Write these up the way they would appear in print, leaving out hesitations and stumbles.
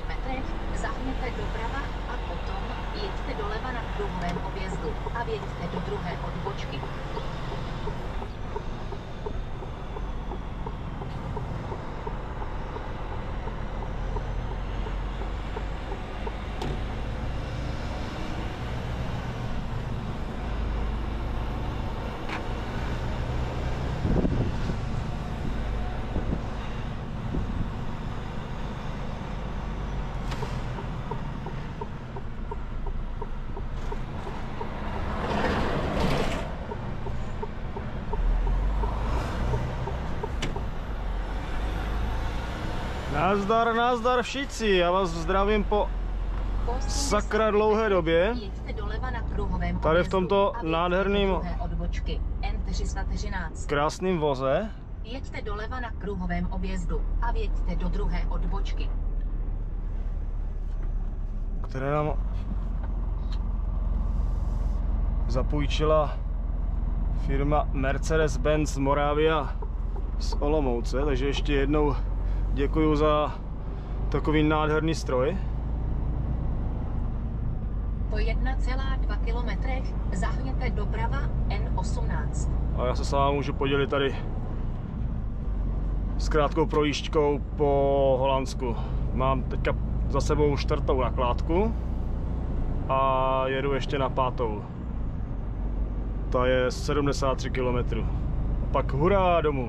metrech zahněte doprava a potom jeďte doleva na kruhovém objezdu a věďte do druhé odbočky. Nazdar, nazdar všichni, já vás zdravím po sakra dlouhé době. Tady v tomto nádherným krásným voze. Jeďte doleva na kruhovém objezdu a věďte do druhé odbočky. Které nám zapůjčila firma Mercedes-Benz Moravia z Olomouce, takže ještě jednou děkuju za takový nádherný stroj. Po 1,2 kilometrech zahněte doprava N18. A já se s vámi můžu podělit tady s krátkou projížďkou po Holandsku. Mám teďka za sebou 4. nakládku a jedu ještě na 5. Ta je 73 km. Pak hurá domů.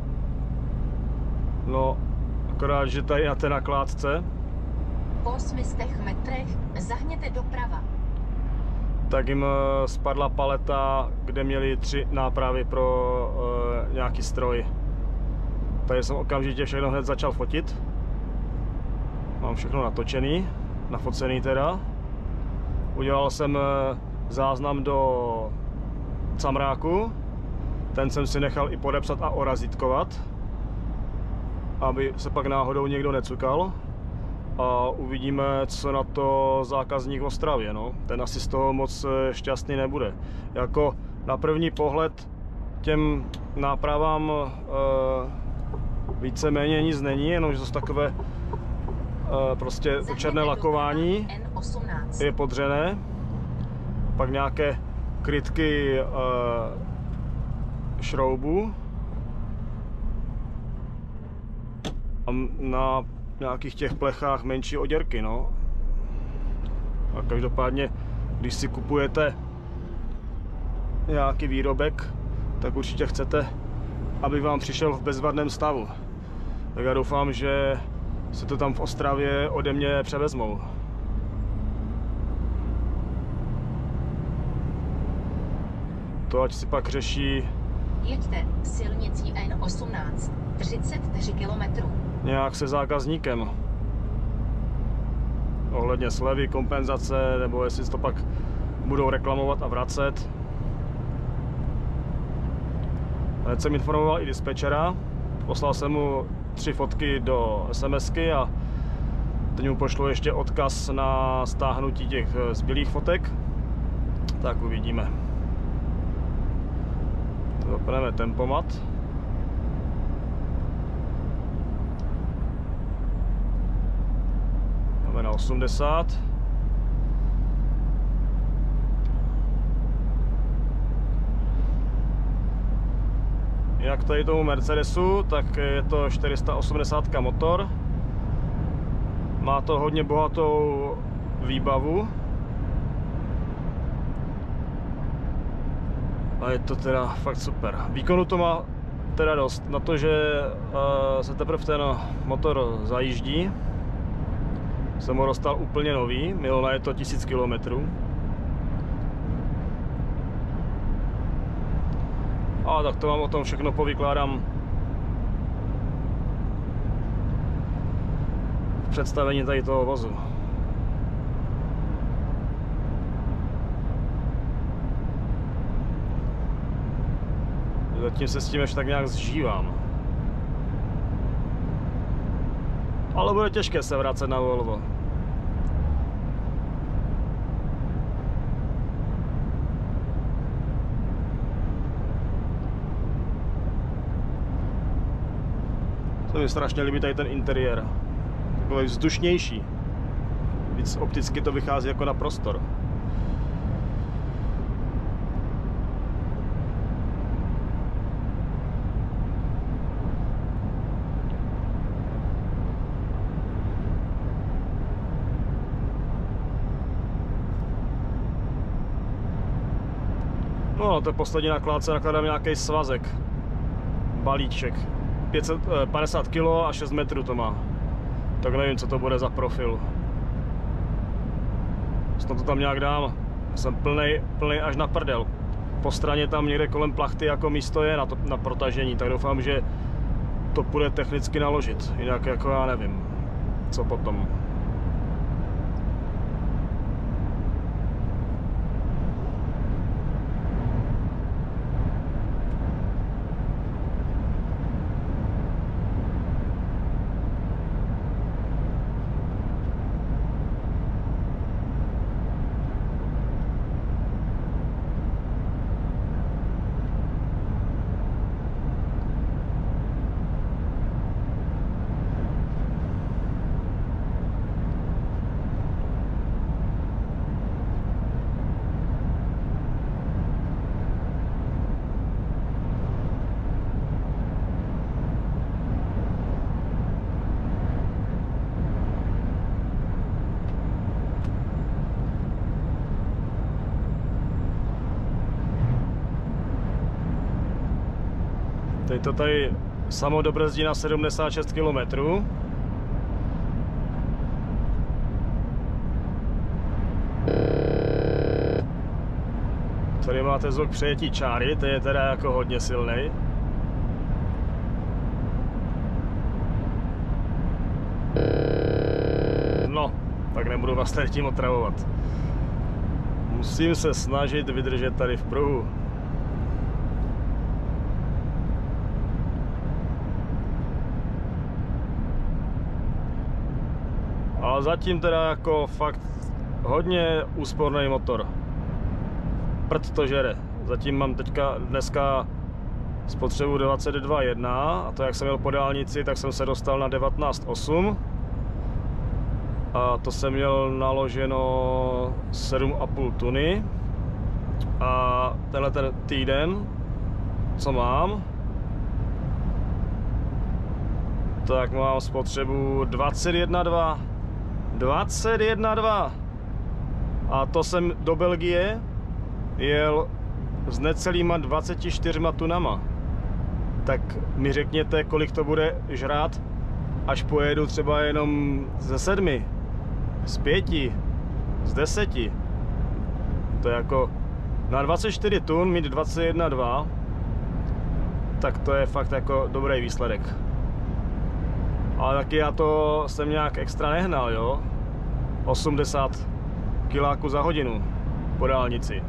No, akorát, že tady na té nakládce po 800 metrech zahněte doprava. Tak jim spadla paleta, kde měli 3 nápravy pro nějaký stroj. Tady jsem okamžitě všechno hned začal fotit. Mám všechno natočený, nafocený teda. Udělal jsem záznam do camráku. Ten jsem si nechal i podepsat a orazítkovat, aby se pak náhodou někdo necukal. A uvidíme, co na to zákazník v Ostravě. No. Ten asi z toho moc šťastný nebude. Jako na první pohled těm nápravám víceméně nic není, jenom že to takové prostě černé lakování je podřené. Pak nějaké krytky šroubů. A na nějakých těch plechách menší oděrky, no. A každopádně, když si kupujete nějaký výrobek, tak určitě chcete, aby vám přišel v bezvadném stavu. Tak já doufám, že se to tam v Ostravě ode mě převezmou. To ať si pak řeší. Jeďte silnicí N18, 34 km. Nějak se zákazníkem. Ohledně slevy, kompenzace, nebo jestli to pak budou reklamovat a vracet. Hned jsem informoval i dispečera. Poslal jsem mu 3 fotky do SMSky a teď mu pošlu ještě odkaz na stáhnutí těch zbylých fotek. Tak uvidíme. Zapneme tempomat. Máme na 80. Jak tady tomu Mercedesu, tak je to 480 motor. Má to hodně bohatou výbavu. A je to teda fakt super. Výkonu to má teda dost. Na to, že se teprve ten motor zajíždí, jsem ho dostal úplně nový, mělo je to 1000 km. A tak to vám o tom všechno povykládám v představení tady toho vozu. Zatím se s tím ještě tak nějak zžívám. Ale bude těžké se vracet na Volvo. Se mi strašně líbí tady ten interiér. Takový vzdušnější. víc opticky to vychází jako na prostor. No, to je poslední nakládce, nakládám nějaký svazek, balíček, 50 kg a 6 metrů to má, tak nevím, co to bude za profil. Snad to tam nějak dám, jsem plnej až na prdel. Po straně tam někde kolem plachty jako místo je na protažení, tak doufám, že to půjde technicky naložit, jinak jako já nevím, co potom. Teď to tady samo dobrzdí na 76 km. Tady máte zvuk přejetí čáry, to je teda jako hodně silný. No, tak nebudu vás tady tím otravovat. Musím se snažit vydržet tady v pruhu. Ale zatím teda jako fakt hodně úsporný motor. Prd to žere. Zatím mám dneska spotřebu 22,1 a to jak jsem jel po dálnici, tak jsem se dostal na 19,8 a to jsem měl naloženo 7,5 tuny a tenhle ten týden, co mám, tak mám spotřebu 21,2. 21,2 a to jsem do Belgie jel s necelýma 24 tunama. Tak mi řekněte, kolik to bude žrát, až pojedu třeba jenom ze 7, z 5, z 10. To je jako na 24 tun mít 21,2, tak to je fakt jako dobrý výsledek. Ale taky já to jsem nějak extra nehnal, jo. 80 kiláků za hodinu po dálnici.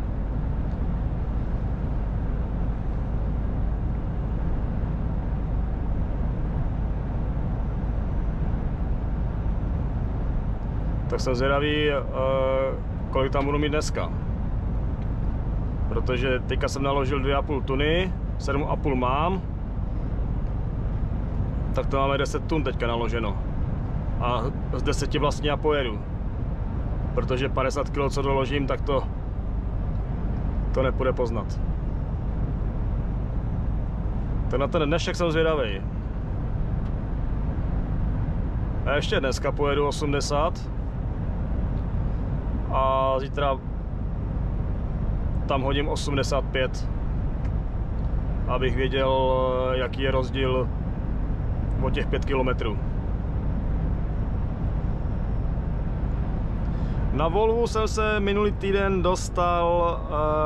Tak jsem zvědavý, kolik tam budu mít dneska. Protože teďka jsem naložil 2,5 tuny, 7,5 mám. Tak to máme 10 tun teďka naloženo. A z 10 vlastně já pojedu. Protože 50 kg, co doložím, tak to nepůjde poznat. Tak na ten dnešek jsem zvědavý. A ještě dneska pojedu 80. A zítra tam hodím 85. Abych věděl, jaký je rozdíl o těch 5 kilometrů. Na Volvu jsem se minulý týden dostal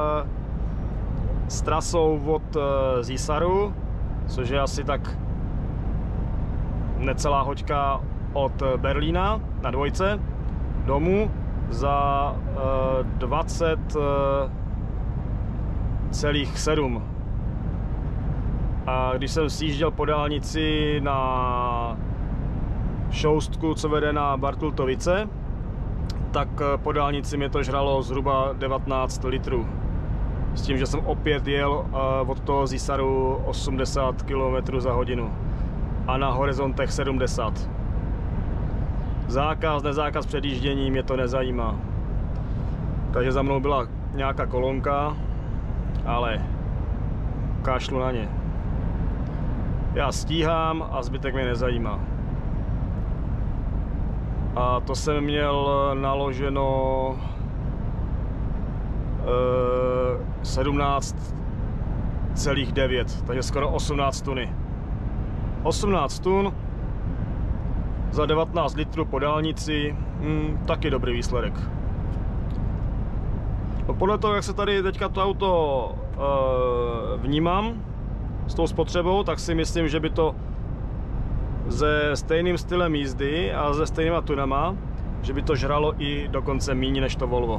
s trasou od Zísaru, což je asi tak necelá hoďka od Berlína na dvojce domů za 20,7. A když jsem sjížděl po dálnici na šoustku, co vede na Bartultovice, tak po dálnici mě to žralo zhruba 19 litrů. S tím, že jsem opět jel od toho Zísaru 80 km za hodinu a na horizontech 70. Zákaz, nezákaz předjíždění, mě to nezajímá. Takže za mnou byla nějaká kolonka, ale kašlu na ně. Já stíhám a zbytek mě nezajímá. A to jsem měl naloženo 17,9, takže skoro 18 tuny. 18 tun za 19 litrů po dálnici, taky dobrý výsledek. No podle toho, jak se tady teďka to auto vnímám s tou spotřebou, tak si myslím, že by to se stejným stylem jízdy a se stejnýma tunama, že by to žralo i dokonce méně než to Volvo.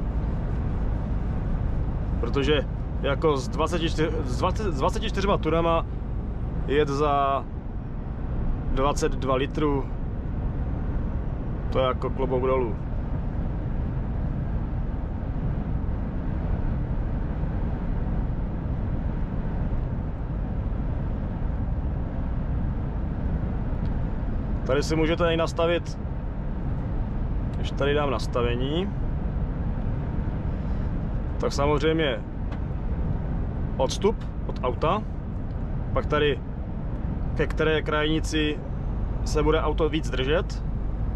Protože jako s 24 tunama jet za 22 litrů, to je jako klobouk dolů. Tady si můžete i nastavit, když tady dám nastavení, tak samozřejmě odstup od auta, pak tady ke které krajnici se bude auto víc držet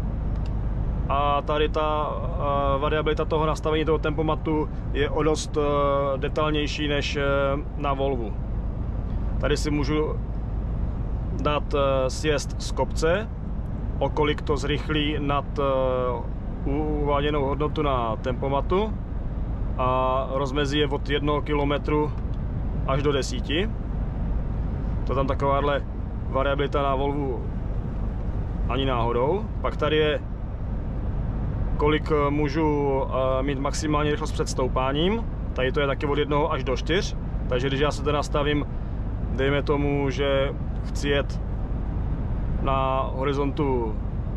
a tady ta variabilita toho nastavení toho tempomatu je o dost detailnější než na Volvu. Tady si můžu dát sjezd z kopce, o kolik to zrychlí nad uváděnou hodnotu na tempomatu a rozmezí je od 1 km až do 10. To tam takováhle variabilita na Volvu ani náhodou. Pak tady je, kolik můžu mít maximální rychlost před stoupáním. Tady to je taky od 1 až do 4. Takže když já se to nastavím, dejme tomu, že chci jet na horizontu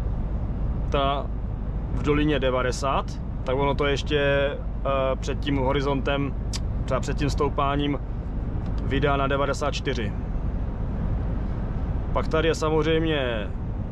v dolině 90, tak ono to ještě před tím horizontem, třeba před tím stoupáním, vydá na 94. Pak tady je samozřejmě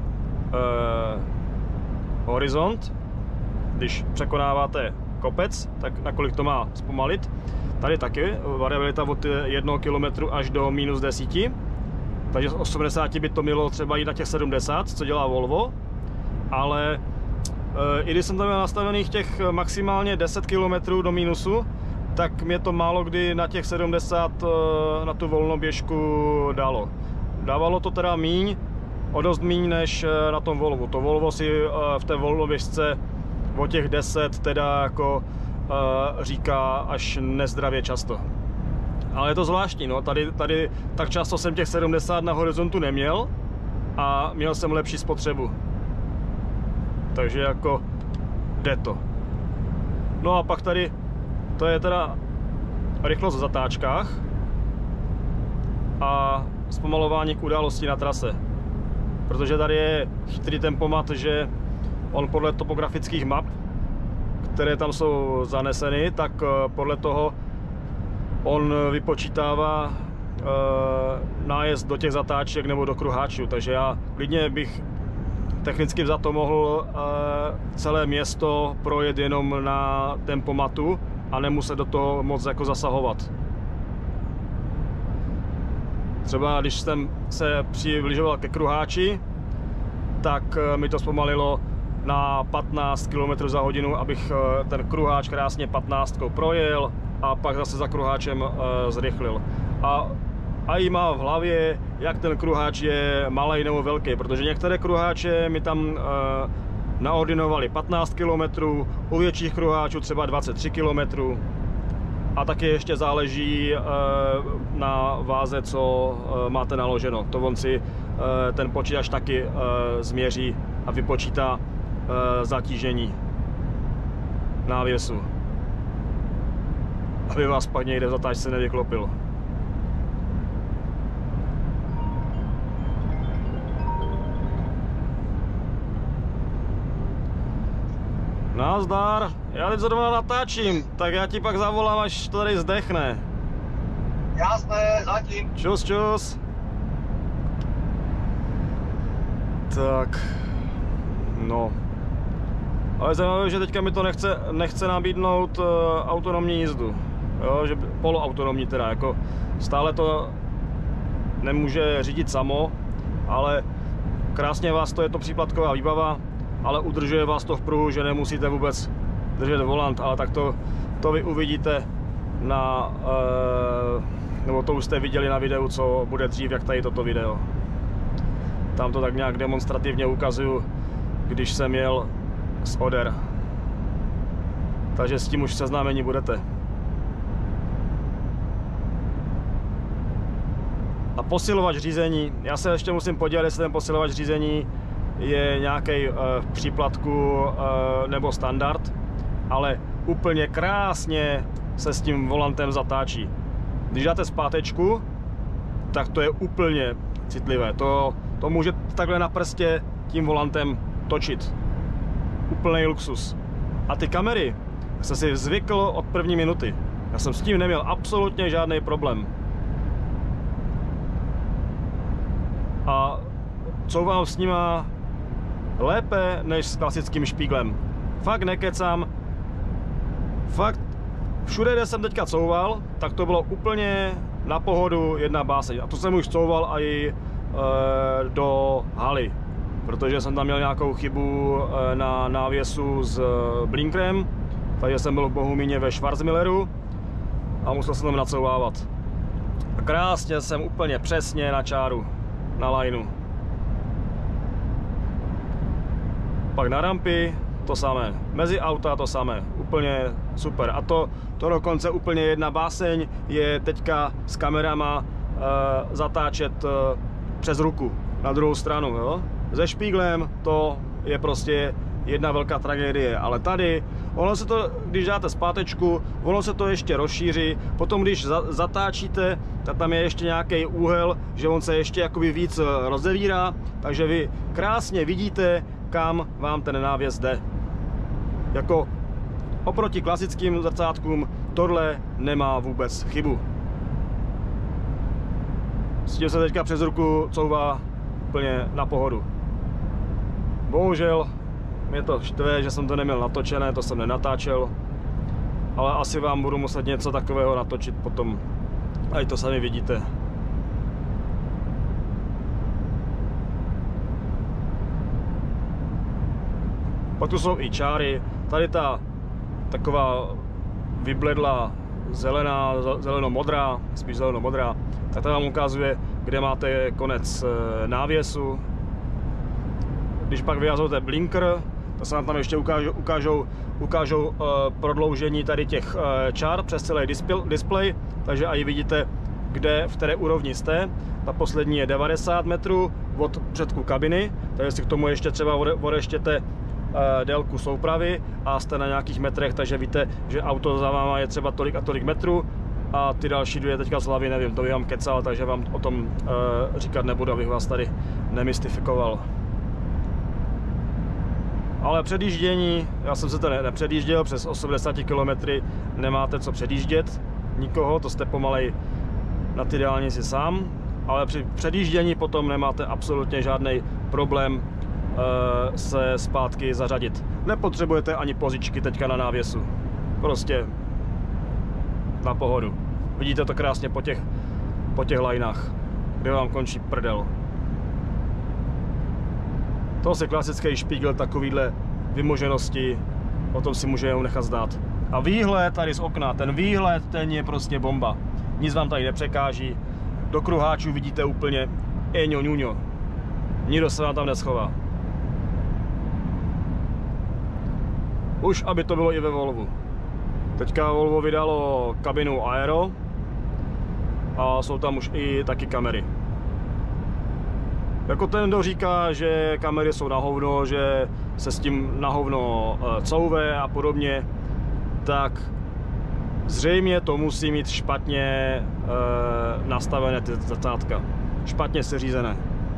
horizont, když překonáváte kopec, tak nakolik to má zpomalit. Tady taky variabilita od 1 km až do -10. Takže z 80 by to mělo třeba jít na těch 70, co dělá Volvo, ale i když jsem tam měl nastavených těch maximálně 10 km do mínusu, tak mě to málo kdy na těch 70 na tu volnoběžku dalo. Dávalo to teda míň, o dost míň než na tom Volvu. To Volvo si v té volnoběžce o těch 10 teda jako říká až nezdravě často. Ale je to zvláštní, no. Tady tak často jsem těch 70 na horizontu neměl a měl jsem lepší spotřebu. Takže jako jde to. No a pak tady, to je teda rychlost v zatáčkách a zpomalování k události na trase. Protože tady je chytrý tempomat, že on podle topografických map, které tam jsou zaneseny, tak podle toho on vypočítává nájezd do těch zatáček nebo do kruháčů, takže já klidně bych technicky vzato mohl celé město projet jenom na tempomatu a nemuset do toho moc jako zasahovat. Třeba když jsem se přibližoval ke kruháči, tak mi to zpomalilo na 15 km za hodinu, abych ten kruháč krásně 15 projel a pak zase za kruháčem zrychlil. A i má v hlavě, jak ten kruháč je malý nebo velký, protože některé kruháče mi tam naordinovali 15 km, u větších kruháčů třeba 23 km. A taky ještě záleží na váze, co máte naloženo. To on si ten počítač taky změří a vypočítá zatížení návěsu, aby vás pak někde v zatáčce nevyklopilo. Nazdar, já teď zrovna natáčím, tak já ti pak zavolám, až to tady zdechne. Jasné, zatím. Čus, čus. Tak, No. Ale zajímavé, že teďka mi to nechce nabídnout autonomní jízdu. Jo, že poloautonomní teda, jako stále to nemůže řídit samo, ale krásně vás to je to příplatková výbava, ale udržuje vás to v pruhu, že nemusíte vůbec držet volant, ale tak to vy uvidíte na, nebo to už jste viděli na videu, co bude dřív, jak tady toto video. Tam to tak nějak demonstrativně ukazuju, když jsem jel z Oder. Takže s tím už seznámení budete. A posilovač řízení, já se ještě musím podívat, jestli ten posilovač řízení je nějaký v příplatku nebo standard, ale úplně krásně se s tím volantem zatáčí. Když dáte zpátečku, tak to je úplně citlivé. To můžete takhle na prstě tím volantem točit. Úplný luxus. A ty kamery jsem si zvykl od první minuty. Já jsem s tím neměl absolutně žádný problém. A couvám s nima lépe než s klasickým špíglem. Fakt nekecám. Fakt všude, kde jsem teďka couval, tak to bylo úplně na pohodu jedna báseň. A to jsem už couval i do haly, protože jsem tam měl nějakou chybu na návěsu s blinkrem, takže jsem byl v Bohumíně ve Schwarzmilleru a musel jsem tam nacouvávat. A krásně jsem úplně přesně na čáru, na lineu. Pak na rampy to samé, mezi auta to samé, úplně super. A to dokonce úplně jedna báseň je teďka s kamerama zatáčet přes ruku na druhou stranu, jo? Se špíglem to je prostě jedna velká tragédie, ale tady, ono se to, když dáte zpátečku, ono se to ještě rozšíří, potom když zatáčíte, tak tam je ještě nějaký úhel, že on se ještě jakoby víc rozevírá, takže vy krásně vidíte, kam vám ten návěs jde. Jako oproti klasickým zrcátkům tohle nemá vůbec chybu. S tím se teďka přes ruku couvá úplně na pohodu. Bohužel mě to štve, že jsem to neměl natočené, to jsem nenatáčel, ale asi vám budu muset něco takového natočit potom, ať to sami vidíte. Pak tu jsou i čáry, tady ta taková vybledlá zeleno-modrá, spíš zeleno-modrá, tak to vám ukazuje, kde máte konec návěsu. Když pak vyhazujete blinker, to se nám tam ještě ukážou prodloužení tady těch čár přes celý displej, takže i vidíte, kde, v které úrovni jste. Ta poslední je 90 metrů od předku kabiny, takže si k tomu ještě třeba odeštěte délku soupravy a jste na nějakých metrech, takže víte, že auto za váma je třeba tolik a tolik metrů a ty další dvě teďka z hlavy nevím, to bych vám kecal, takže vám o tom říkat nebudu, abych vás tady nemystifikoval. Ale předjíždění, já jsem se to nepředjížděl, přes 80 km nemáte co předjíždět nikoho, to jste pomalej na ty dálnici sám, ale při předjíždění potom nemáte absolutně žádný problém se zpátky zařadit. Nepotřebujete ani pozičky teďka na návěsu. Prostě na pohodu. Vidíte to krásně po těch lineách, kde vám končí prdel. To je klasický špígl, takovýhle vymoženosti, o tom si můžeme nechat zdát. A výhled tady z okna, ten výhled, ten je prostě bomba. Nic vám tady nepřekáží. Do kruháčů vidíte úplně eňo ňuňo. Nikdo se vám tam neschová. Už aby to bylo i ve Volvu. Teďka Volvo vydalo kabinu Aero a jsou tam už i taky kamery. Jako ten, kdo říká, že kamery jsou na hovno, že se s tím na hovno couve a podobně, tak zřejmě to musí mít špatně nastavené ty zrcátka. Špatně seřízené.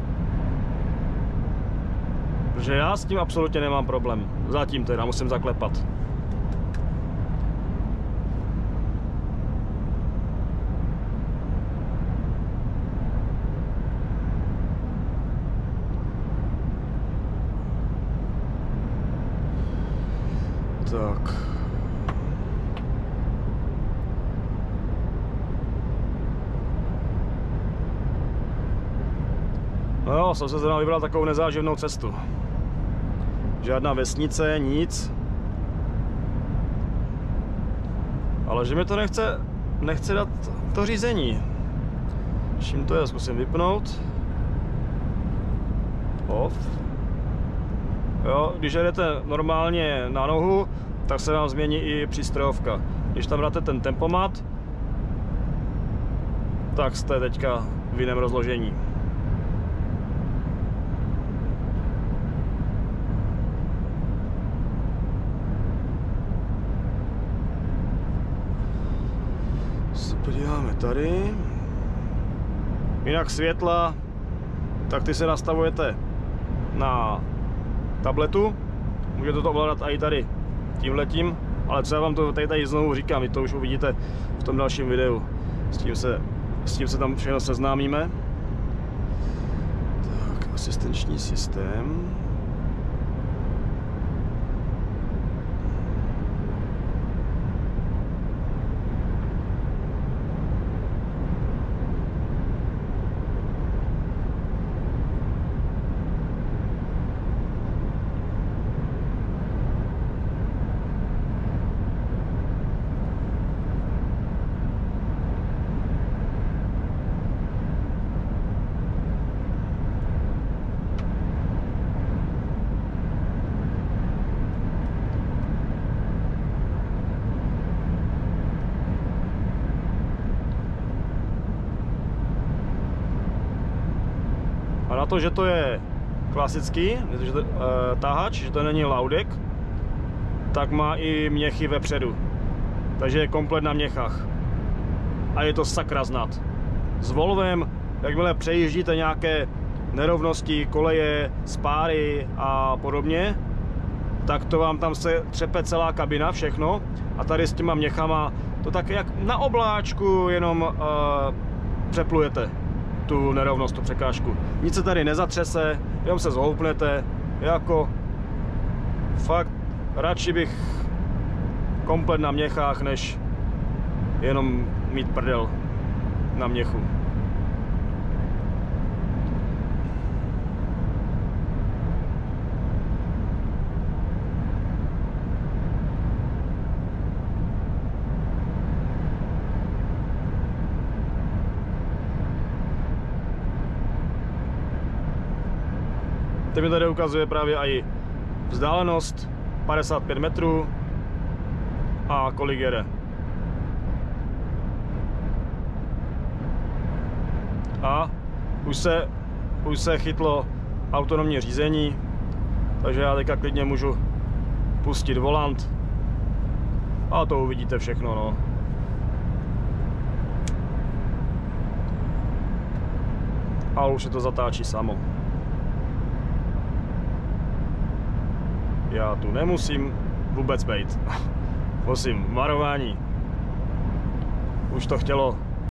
Protože já s tím absolutně nemám problém. Zatím teda musím zaklepat. Tak. No jo, jsem se zrovna vybral takovou nezáživnou cestu. Žádná vesnice, nic. Ale že mi to nechce dát to řízení. Čím to je, zkusím vypnout. Off. Jo, když jedete normálně na nohu, tak se vám změní i přístrojovka. Když tam dáte ten tempomat, tak jste teďka v jiném rozložení. Se podíváme tady. Jinak světla, tak ty se nastavujete na tabletu. Můžete to ovládat i tady tímhletím, ale co já vám to tady znovu říkám, vy to už uvidíte v tom dalším videu. S tím se tam všechno seznámíme. Tak, asistenční systém. A na to, že to je klasický tahač, že to není laudek, tak má i měchy vepředu. Takže je komplet na měchách. A je to sakra znát. S Volvem, jakmile přejíždíte nějaké nerovnosti, koleje, spáry a podobně, tak to vám tam se třepe celá kabina, všechno. A tady s těma měchama to tak jak na obláčku jenom přeplujete tu nerovnost, tu překážku. Nic se tady nezatřese, jenom se zhoupnete, jako fakt radši bych komplet na měchách, než jenom mít prdel na měchu. Teď mi tady ukazuje právě i vzdálenost 55 metrů a kolik jede. A už se chytlo autonomní řízení, takže já teďka klidně můžu pustit volant a to uvidíte všechno, no. A už se to zatáčí samo. Já tu nemusím vůbec bejt. Musím, varování. Už to chtělo